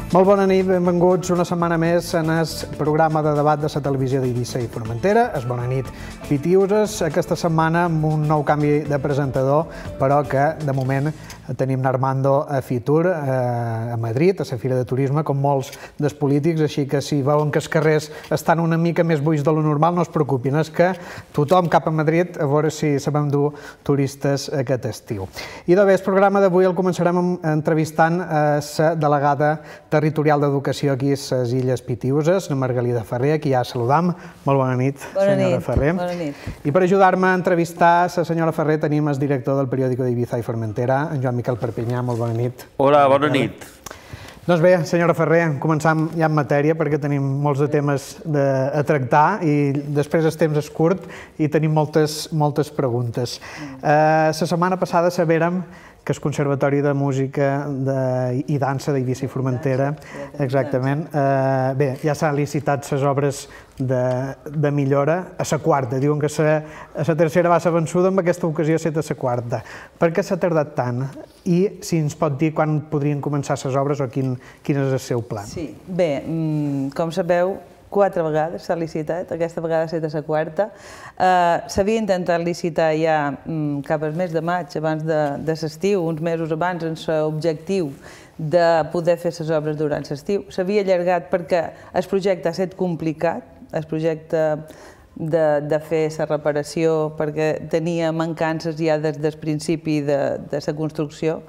Molt bona nit, benvinguts una setmana més en el programa de debat de la televisió d'Eivissa i Formentera. És Bona nit, Pitiuses. Aquesta setmana amb un nou canvi de presentador, però que de moment tenim Armando a Fitur, a Madrid, a la Fira de Turisme, com molts dels polítics, així que si veuen que els carrers estan una mica més buits de lo normal, no es preocupin, és que tothom cap a Madrid a veure si sabem dur turistes aquest estiu. I de bé, el programa d'avui el començarem entrevistant la delegada territorial d'Educació aquí a les Illes Pitiuses, la Margalida Ferrer, aquí ja saludam. Molt bona nit, senyora Ferrer. Bona nit. I per ajudar-me a entrevistar la senyora Ferrer tenim el director del periòdico d'Eivissa i Formentera, en Joan Miquel Perpinyà. Molt bona nit. Hola, bona nit. Doncs bé, senyora Ferrer, començam ja en matèria perquè tenim molts de temes a tractar i després el temps és curt i tenim moltes preguntes. La setmana passada sabérem que el Conservatori de Música i Dansa d'Eivissa i Formentera, exactament, bé, ja s'han licitat les obres de millora a la quarta. Diuen que la tercera va ser vençuda, en aquesta ocasió ha estat a la quarta. Per què s'ha tardat tant? I si ens pot dir quan podrien començar les obres o quin és el seu pla? Sí, bé, com sabeu, 4 vegades s'ha licitat, aquesta vegada ha estat a la quarta. S'havia intentat licitar ja cap al mes de maig, abans de l'estiu, uns mesos abans, amb l'objectiu de poder fer les obres durant l'estiu. S'havia allargat perquè el projecte ha estat complicat, el projecte de fer la reparació, perquè tenia mancances ja des del principi de la construcció,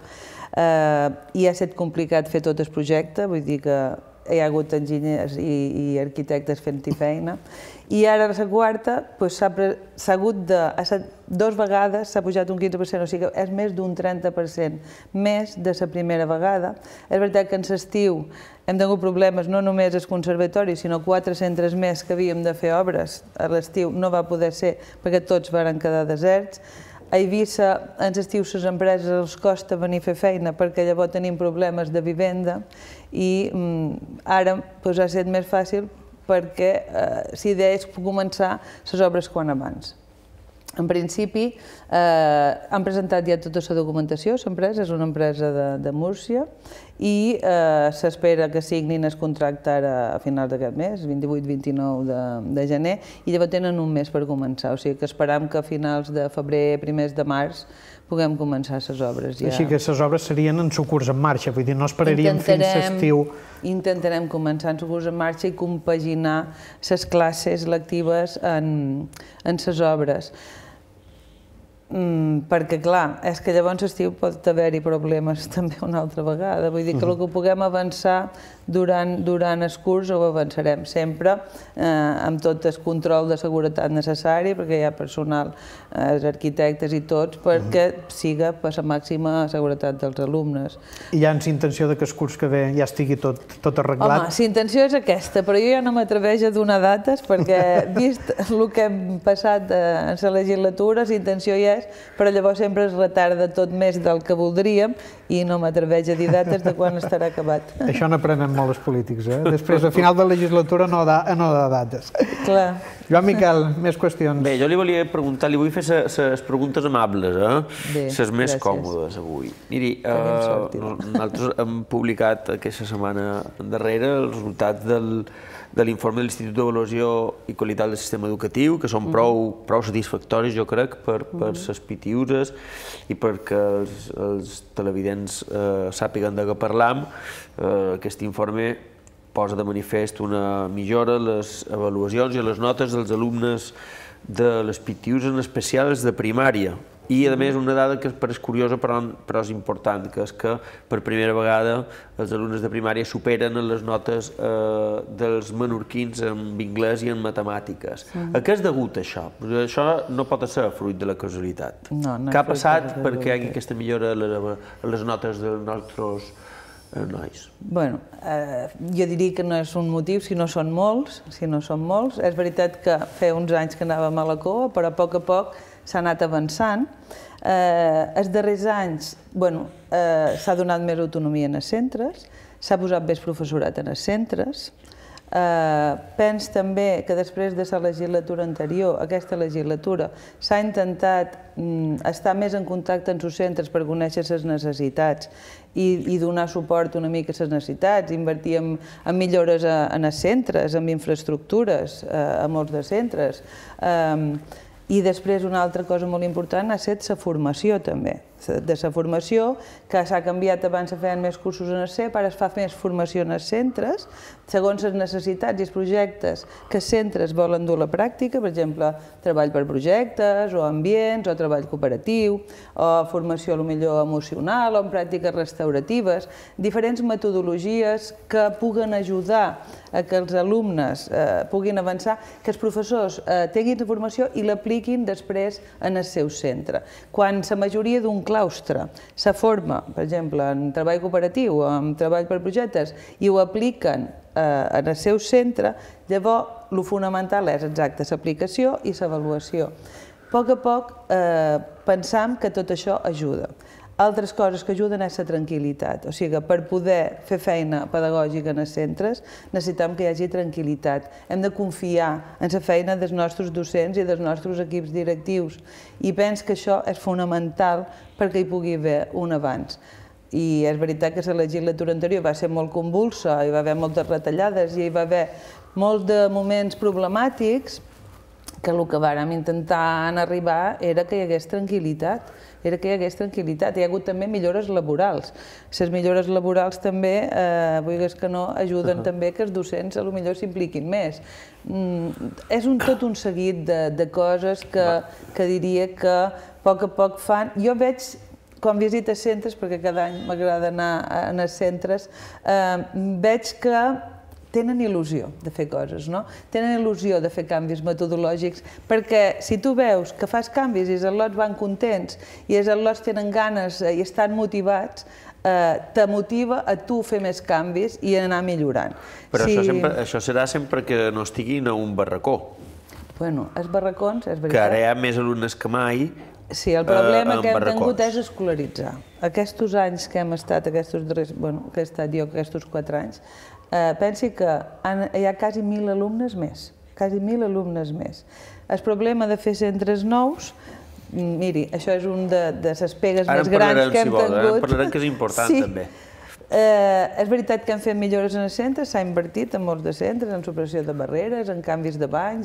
i ha estat complicat fer tot el projecte, vull dir que hi ha hagut enginyers i arquitectes fent-hi feina. I ara a la quarta s'ha hagut de... 2 vegades s'ha pujat un 15%, o sigui que és més d'un 30% més de la primera vegada. És veritat que en l'estiu hem tingut problemes, no només al conservatori, sinó 4 centres més que havíem de fer obres. A l'estiu no va poder ser perquè tots van quedar deserts. A Eivissa, en l'estiu, les empreses els costa venir a fer feina perquè llavors tenim problemes de vivenda i ara ha estat més fàcil perquè l'idea és començar les obres quan abans. En principi, han presentat ja tota la documentació, l'empresa és una empresa de Múrcia i s'espera que signin el contracte ara a finals d'aquest mes, 28-29 de gener, i llavors tenen un mes per començar, o sigui que esperam que a finals de febrer, primers de març, puguem començar les obres. Així que les obres serien en su curs en marxa, vull dir, no esperaríem fins a l'estiu. Intentarem començar en su curs en marxa i compaginar les classes lectives en les obres. Perquè, clar, és que llavors l'estiu pot haver-hi problemes també una altra vegada. Vull dir que el que puguem avançar durant el curs ho avançarem sempre amb tot el control de seguretat necessari, perquè hi ha personal, els arquitectes i tots, perquè siga per la màxima seguretat dels alumnes. I hi ha intenció que el curs que ve ja estigui tot arreglat? Home, la intenció és aquesta, però jo ja no m'atreveix a donar dates, perquè vist el que hem passat en la legislatura, la intenció ja és, però llavors sempre es retarda tot més del que voldríem i no m'atreveix a dir dates de quan estarà acabat. Això n'aprenen molt els polítics, eh? Després, al final de la legislatura, no de dates. Clar. Joan Miquel, més qüestions. Bé, jo li volia preguntar, li vull fer les preguntes amables, les més còmodes avui. Miri, nosaltres hem publicat aquesta setmana darrere els resultats de l'informe de l'Institut d'Avaluació i Qualitat del Sistema Educatiu, que són prou satisfactoris, jo crec, per les pitiuses i perquè els televidents sàpiguen de què parlam. Aquest informe posa de manifest una millora en les avaluacions i les notes dels alumnes de les pitiuses, en especial els de primària. I, a més, una dada que és curiosa però és important, que és que per primera vegada els alumnes de primària superen les notes dels menorquins en anglès i en matemàtiques. A què és degut això? Això no pot ser fruit de la casualitat. Què ha passat perquè hi hagi aquesta millora a les notes dels nostres nois? Bé, jo diria que no és un motiu, si no són molts. És veritat que feia uns anys que anàvem a la cua, però a poc s'ha anat avançant. Els darrers anys s'ha donat més autonomia en els centres, s'ha posat més professorat en els centres, Pens també que després de la legislatura anterior, aquesta legislatura, s'ha intentat estar més en contacte amb els centres per conèixer les necessitats i donar suport una mica a les necessitats, invertir en millores en els centres, en infraestructures, a molts de centres. I després una altra cosa molt important ha estat la formació també. De la formació, que s'ha canviat, abans se feien més cursos en el CEP, ara es fa més formació en els centres, segons les necessitats i els projectes que els centres volen dur a la pràctica, per exemple, treball per projectes, o ambients, o treball cooperatiu, o formació potser emocional, o en pràctiques restauratives, diferents metodologies que puguen ajudar a que els alumnes puguin avançar, que els professors tinguin la formació i l'apliquin després en el seu centre. Quan la majoria d'un claustre se forma, per exemple, en treball cooperatiu o en treball per projectes i ho apliquen en el seu centre, llavors el fonamental és exacte l'aplicació i l'avaluació. A poc pensam que tot això ajuda. Altres coses que ajuden és la tranquil·litat, o sigui, per poder fer feina pedagògica en els centres necessitem que hi hagi tranquil·litat. Hem de confiar en la feina dels nostres docents i dels nostres equips directius i penso que això és fonamental perquè hi pugui haver un avanç. I és veritat que la legislatura anterior va ser molt convulsa, hi va haver moltes retallades i hi va haver molts de moments problemàtics que el que vàrem intentar arribar era que hi hagués tranquil·litat. Hi ha hagut també millores laborals. Les millores laborals també, vulguis que no, ajuden també que els docents potser s'impliquin més. És tot un seguit de coses que diria que a poc fan. Jo veig, quan visito centres, perquè cada any m'agrada anar a centres, veig que tenen il·lusió de fer coses, no? Tenen il·lusió de fer canvis metodològics, perquè si tu veus que fas canvis i els al·lots van contents i els al·lots tenen ganes i estan motivats, te motiva a tu fer més canvis i anar millorant. Però això serà sempre que no estiguin a un barracó. Bueno, els barracons, és veritat. Que ara hi ha més alumnes que mai. Sí, el problema que hem tingut és escolaritzar. Aquests anys que hem estat, que he estat jo aquests 4 anys, pensi que hi ha quasi 1.000 alumnes més, quasi 1.000 alumnes més. El problema de fer centres nous, miri, això és una de les pegues més grans que hem tingut. Ara en parlarem, que és important també. És veritat que hem fet millores en els centres, s'ha invertit en molts de centres, en superació de barreres, en canvis de banys,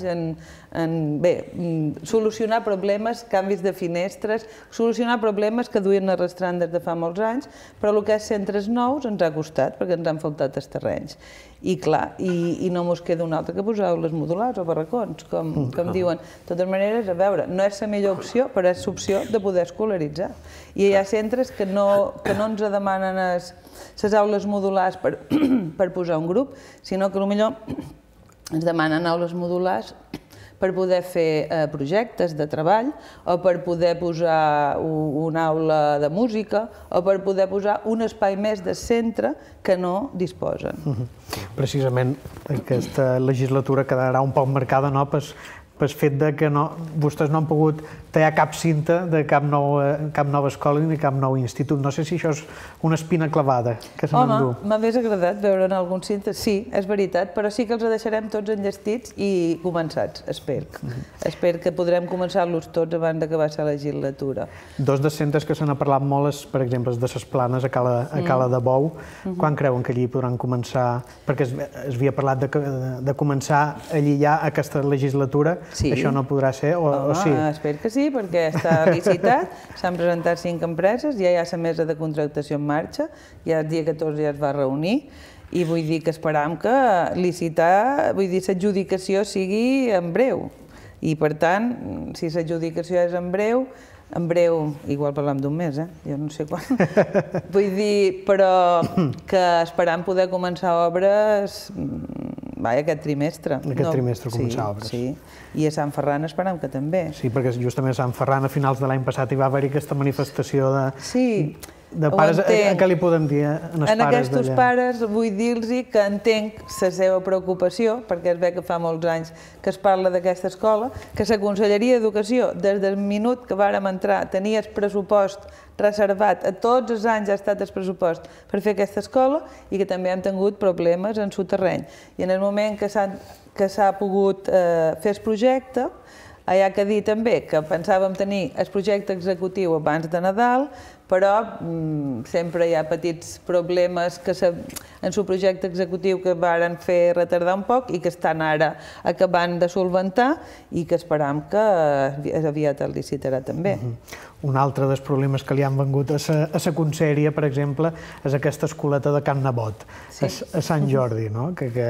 solucionar problemes, canvis de finestres, solucionar problemes que duien arrastrant des de fa molts anys, però el que és centres nous ens ha costat, perquè ens han faltat els terrenys. I clar, i no mos queda un altre que posar aules modulars o barracons, com diuen. De totes maneres, a veure, no és la millor opció, però és l'opció de poder escolaritzar. I hi ha centres que no ens demanen les aules modulars per posar un grup, sinó que potser ens demanen aules modulars per poder fer projectes de treball o per poder posar una aula de música o per poder posar un espai més de centre que no disposen. Precisament aquesta legislatura quedarà un poc marcada pel fet que vostès no han pogut tallar cap cinta de cap nova escola ni cap nou institut. No sé si això és una espina clavada que se n'endú. Home, m'hagués agradat veure en alguns cintes, sí, és veritat, però sí que els deixarem tots enllestits i començats, espero. Espero que podrem començar-los tots abans d'acabar la legislatura. Dos dels centres que se n'ha parlat molt, per exemple, de les Planes a Cala de Bou. Quan creuen que allí podran començar? Perquè es havia parlat de començar allí ja aquesta legislatura. Això no podrà ser, o sí? Espero que sí, perquè està licitat, s'han presentat 5 empreses, ja hi ha la mesa de contractació en marxa, ja el dia 14 ja es va reunir, i vull dir que esperam que licitar, vull dir, l'adjudicació sigui en breu. I per tant, si l'adjudicació és en breu, igual parlem d'un mes, jo no sé quan, vull dir, però que esperam poder començar obres aquest trimestre. Aquest trimestre començar obres. Sí, i a Sant Ferran esperam que també. Sí, perquè justament a Sant Ferran a finals de l'any passat hi va haver-hi aquesta manifestació de... Sí, De pares, què li podem dir als pares d'allà? En aquests pares vull dir-los que entenc la seva preocupació, perquè es ve que fa molts anys que es parla d'aquesta escola, que la Conselleria d'Educació, des del minut que vàrem entrar, tenia el pressupost reservat, a tots els anys ha estat el pressupost per fer aquesta escola i que també hem tingut problemes en el terreny. I en el moment que s'ha pogut fer el projecte, hi ha que dir també que pensàvem tenir el projecte executiu abans de Nadal, però sempre hi ha petits problemes en el projecte executiu que varen fer retardar un poc i que estan ara acabant de solventar i que esperam que aviat el licitarà també. Un altre dels problemes que li han vengut a la conselleria, per exemple, és aquesta escoleta de Can Nebot, a Sant Jordi, que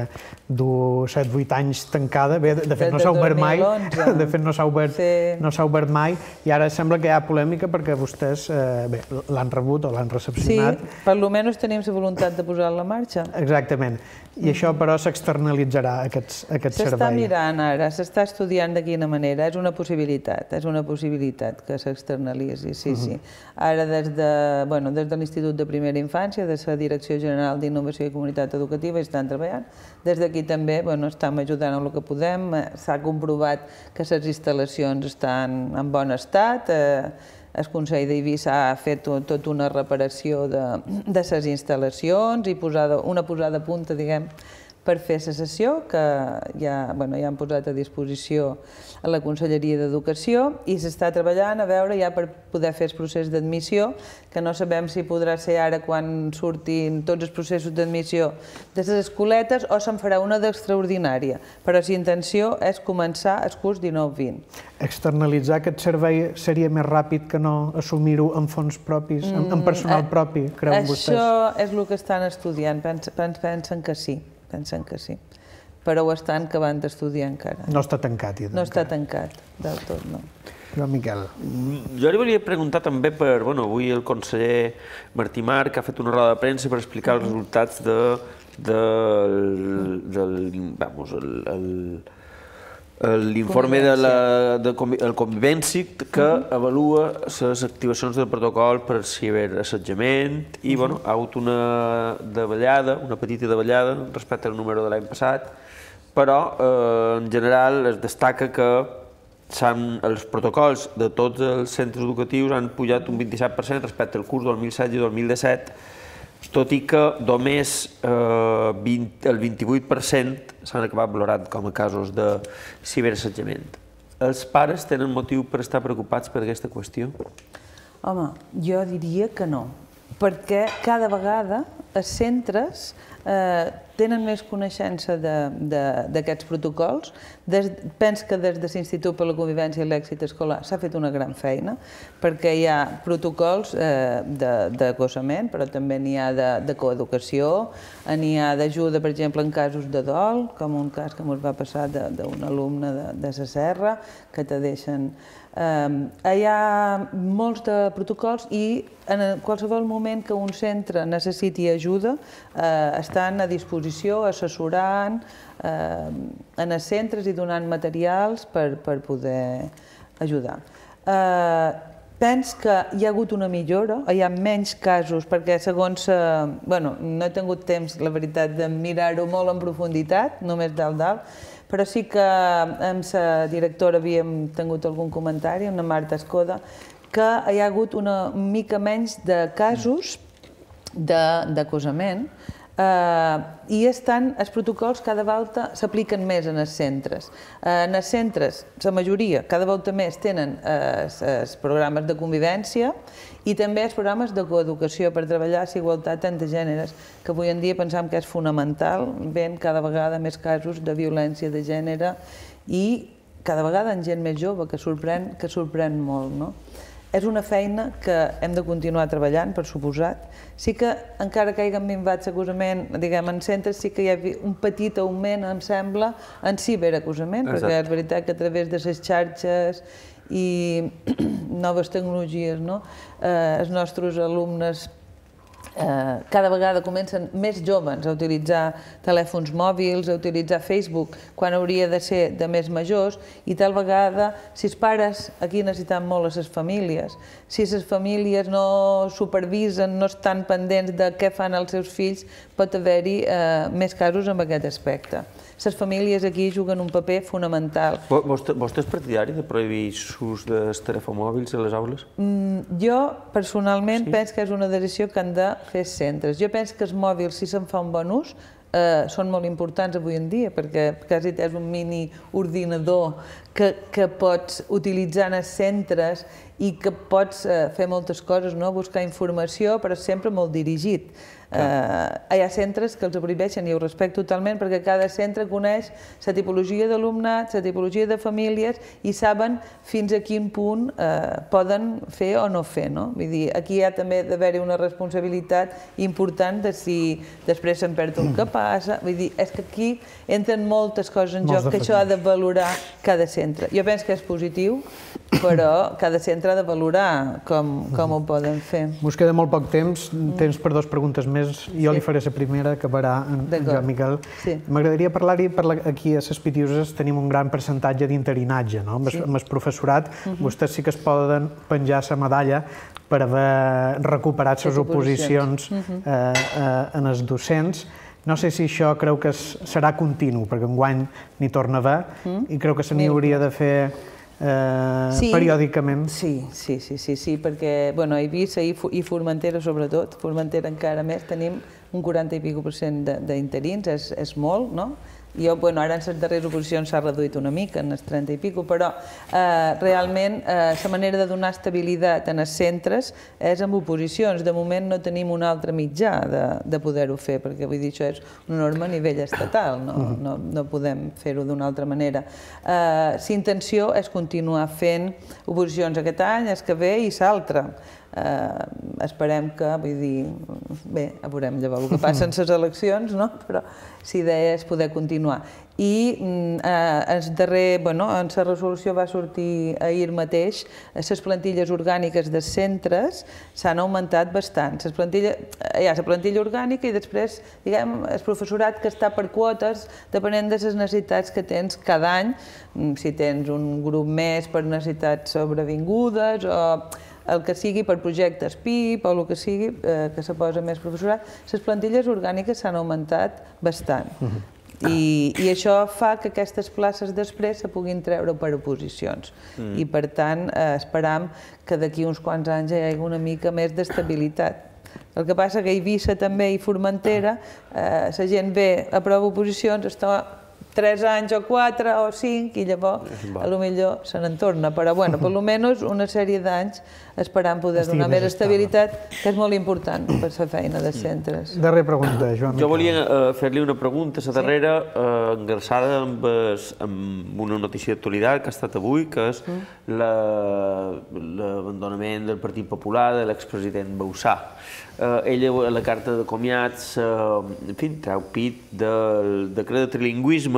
du 7-8 anys tancada. Bé, de fet no s'ha obert mai, de fet no s'ha obert mai, i ara sembla que hi ha polèmica perquè vostès l'han rebut o l'han recepcionat. Sí, per almenys tenim la voluntat de posar-la en marxa. Exactament. I això, però, s'externalitzarà, aquest servei. S'està mirant ara, s'està estudiant de quina manera. És una possibilitat que s'externalitzi, sí. Ara, des de l'Institut de Primera Infància, de la Direcció General d'Innovació i Comunitat Educativa, hi estan treballant. Des d'aquí també estem ajudant amb el que podem. S'ha comprovat que les instal·lacions estan en bon estat. El Consell d'Eivissa ha fet tota una reparació de les instal·lacions i una posada a punta, diguem, per fer la sessió, que ja han posat a disposició a la Conselleria d'Educació, i s'està treballant a veure ja per poder fer el procés d'admissió, que no sabem si podrà ser ara quan surtin tots els processos d'admissió de les escoletes o se'n farà una d'extraordinària, però la intenció és començar el curs 19-20. Externalitzar aquest servei seria més ràpid que no assumir-ho amb fons propis, amb personal propi, creuen vostès? Això és el que estan estudiant, pensen que sí. Però ho estan acabant d'estudiar encara. No està tancat. No està tancat, del tot, no. Joan Miquel. Jo li volia preguntar també per, avui el conseller Martí Marc ha fet una roda de premsa per explicar els resultats l'informe del Convivències que avalua les activacions del protocol per ciberassetjament i ha hagut una petita davallada respecte al número de l'any passat, però en general es destaca que els protocols de tots els centres educatius han pujat un 27% respecte al curs 2016 i 2017, tot i que només el 28% s'han acabat valorant com a casos de ciberassetjament. Els pares tenen motiu per estar preocupats per aquesta qüestió? Home, jo diria que no, perquè cada vegada els centres tenen més coneixença d'aquests protocols. Penso que des de l'Institut per la Convivència i l'Èxit Escolar s'ha fet una gran feina, perquè hi ha protocols d'acosament, però també n'hi ha de coeducació, n'hi ha d'ajuda, per exemple, en casos de dol, com un cas que ens va passar d'un alumne de la Serra, que te deixen... Hi ha molts de protocols i en qualsevol moment que un centre necessiti ajuda estan a disposició, assessorant en els centres i donant materials per poder ajudar. Penso que hi ha hagut una millora, hi ha menys casos, perquè segons... no he tingut temps, la veritat, de mirar-ho molt en profunditat, només dalt, però sí que amb la directora havíem tingut algun comentari, una Marta Escoda, que hi ha hagut una mica menys de casos d'acosament i els protocols cada volta s'apliquen més en els centres. En els centres, la majoria, cada volta més tenen els programes de convivència i també els programes de coeducació per treballar la igualtat entre gèneres, que avui en dia pensam que és fonamental, ven cada vegada més casos de violència de gènere i cada vegada en gent més jove, que sorprèn molt, no? És una feina que hem de continuar treballant, per suposat. Sí que, encara que hàgim minvat l'acosament, diguem, en centres, sí que hi ha un petit augment, em sembla, en ciberacosament, perquè és veritat que a través de les xarxes i noves tecnologies, els nostres alumnes cada vegada comencen més joves a utilitzar telèfons mòbils, a utilitzar Facebook, quan hauria de ser de més majors, i tal vegada, si els pares, aquí necessitem molt les famílies, si les famílies no supervisen, no estan pendents de què fan els seus fills, pot haver-hi més casos en aquest aspecte. Les famílies aquí juguen un paper fonamental. Vostè és partidari de prohibir l'ús dels telèfons mòbils a les aules? Jo, personalment, penso que és una decisió que han de fer els centres. Jo penso que els mòbils, si se'n fa un bon ús, són molt importants avui en dia, perquè quasi és un mini ordinador que pots utilitzar en els centres i que pots fer moltes coses, buscar informació, però sempre molt dirigit. Hi ha centres que els prohibeixen i ho respecto totalment perquè cada centre coneix la tipologia d'alumnat, la tipologia de famílies i saben fins a quin punt poden fer o no fer. Vull dir, aquí hi ha també d'haver-hi una responsabilitat important de si després se'n perd el que passa. Vull dir, és que aquí entren moltes coses en joc que això ha de valorar cada centre. Jo penso que és positiu, però cada centre ha de valorar com ho poden fer. Us queda molt poc temps per dues preguntes més. Jo li faré la primera, acabarà en Joan Miquel. M'agradaria parlar-hi, aquí a les Pitiuses tenim un gran percentatge d'interinatge, amb el professorat. Vostès sí que es poden penjar la medalla per haver recuperat les oposicions en els docents. No sé si això creu que serà continu, perquè enguany n'hi torna a haver, i creu que se n'hi hauria de fer periòdicament. Sí, perquè a Eivissa i Formentera sobretot, Formentera encara més, tenim un 40 i escaig % d'interins, és molt, no? Ara en les darreres oposicions s'ha reduït una mica, en els 30 i escaig, però realment la manera de donar estabilitat en els centres és amb oposicions. De moment no tenim un altre mitjà de poder-ho fer, perquè vull dir, això és una norma a nivell estatal, no podem fer-ho d'una altra manera. La intenció és continuar fent oposicions aquest any, el que ve i l'altre. Esperem que, vull dir, bé, veurem llavors el que passa en les eleccions, però la idea és poder continuar. I en la resolució va sortir ahir mateix, les plantilles orgàniques dels centres s'han augmentat bastant. Hi ha la plantilla orgànica i després, diguem, el professorat que està per quotes, depenent de les necessitats que tens cada any, si tens un grup més per necessitats sobrevingudes o el que sigui per projectes PIP o el que sigui, que se posa més professorat, les plantilles orgàniques s'han augmentat bastant. I això fa que aquestes places després se puguin treure per oposicions. I per tant, esperam que d'aquí uns quants anys hi hagi una mica més d'estabilitat. El que passa que a Eivissa també i Formentera, la gent ve a prova oposicions, està 3 anys o 4 o 5 i llavors potser se n'en torna, però per almenys una sèrie d'anys esperant poder donar més estabilitat, que és molt important per la feina dels centres. Darrera pregunta, Joan Miquel. Jo volia fer-li una pregunta, la darrera, engarçada amb una notícia d'actualitat que ha estat avui, que és l'abandonament del Partit Popular de l'expresident Bauzá. Ella, a la carta de comiats, treu pit del decret de trilingüisme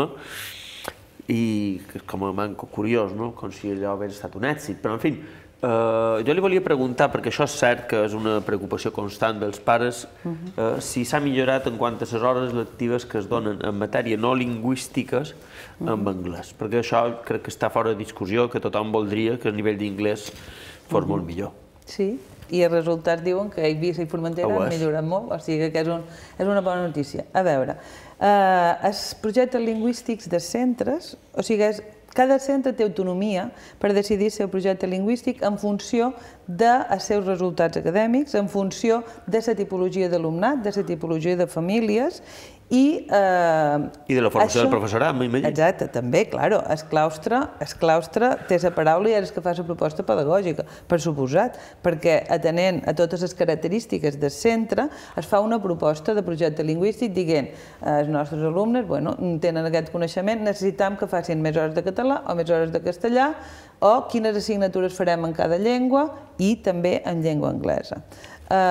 i com a manco curiós, com si allò hagués estat un èxit, però en fi, jo li volia preguntar, perquè això és cert que és una preocupació constant dels pares, si s'ha millorat en quant a les hores lectives que es donen en matèria no lingüístiques en anglès, perquè això crec que està fora de discussió, que tothom voldria que el nivell d'inglès fos molt millor. Sí, i els resultats diuen que Eivissa i Formentera han millorat molt, o sigui que és una bona notícia. A veure, els projectes lingüístics de centres, o sigui, cada centre té autonomia per decidir el seu projecte lingüístic en funció dels seus resultats acadèmics, en funció de la tipologia d'alumnat, de la tipologia de famílies i de la formació del professorat, m'imagino. Exacte, també, clar, el claustre té la paraula i és el que fa la proposta pedagògica, per suposat, perquè atenent a totes les característiques del centre es fa una proposta de projecte lingüístic dient els nostres alumnes tenen aquest coneixement, necessitem que facin més hores de català o més hores de castellà o quines assignatures farem en cada llengua i també en llengua anglesa.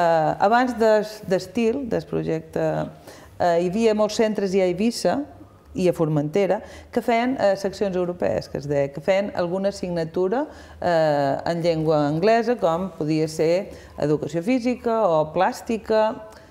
Abans d'estil, del projecte, hi havia molts centres i a Eivissa i a Formentera, que feien seccions europees, que es deia, que feien alguna assignatura en llengua anglesa, com podia ser educació física o plàstica,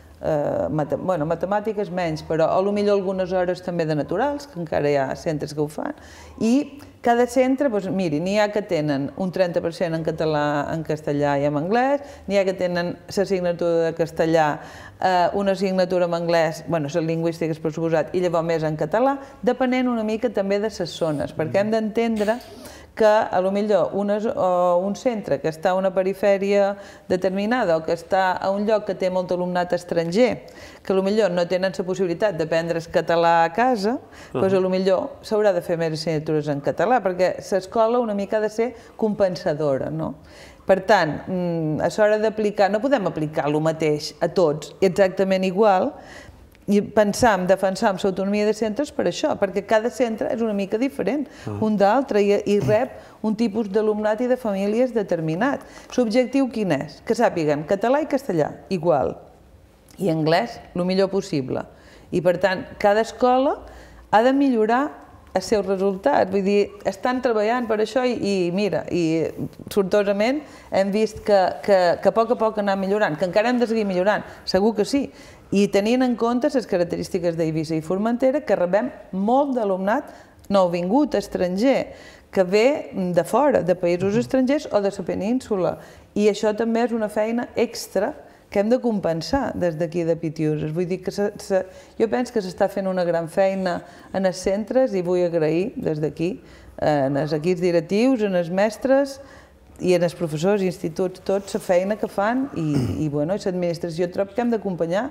matemàtiques menys, però potser algunes hores també de naturals, que encara hi ha centres que ho fan, i cada centre, miri, n'hi ha que tenen un 30% en català, en castellà i en anglès, n'hi ha que tenen l'assignatura de castellà, una assignatura en anglès, les lingüístiques per suposat, i llavors més en català, depenent una mica també de les zones, perquè hem d'entendre que potser un centre que està a una perifèria determinada o que està a un lloc que té molt alumnat estranger, que potser no tenen la possibilitat d'aprendre el català a casa, potser s'haurà de fer més assignatures en català, perquè l'escola una mica ha de ser compensadora, no? Per tant, a l'hora d'aplicar, no podem aplicar el mateix a tots exactament igual, i pensam, defensam l'autonomia de centres per això, perquè cada centre és una mica diferent un d'altre i rep un tipus d'alumnat i de famílies determinat. L'objectiu quin és? Que sàpiguen català i castellà igual, i anglès el millor possible. I per tant, cada escola ha de millorar els seus resultats, vull dir, estan treballant per això i mira, i sortosament hem vist que a poc anà millorant, que encara hem de seguir millorant, segur que sí, i tenint en compte les característiques d'Eivissa i Formentera, que rebem molt d'alumnat nouvingut, estranger, que ve de fora, de països estrangers o de la península, i això també és una feina extra que hem de compensar des d'aquí de Pitiuses. Vull dir que jo penso que s'està fent una gran feina en els centres i vull agrair des d'aquí als equips directius, als mestres i als professors i instituts, tots la feina que fan i l'administració trob que hem d'acompanyar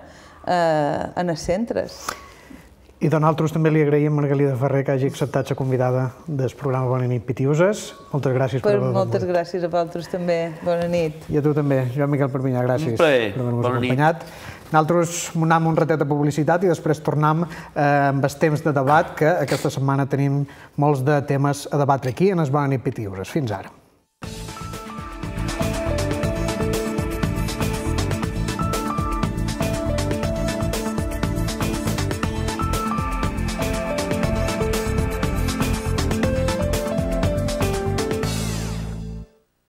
en els centres. I nosaltres també li agraïm a Margalida Ferrer que hagi acceptat la convidada del programa Bona nit Pitiuses. Moltes gràcies per haver-nos acompanyat. Moltes gràcies a vosaltres també. Bona nit. I a tu també, Joan Miquel Perpinyà, gràcies per haver-nos acompanyat. Nosaltres anem un ratet de publicitat i després tornem amb els temps de debat, que aquesta setmana tenim molts de temes a debatre aquí en el Bona nit Pitiuses. Fins ara.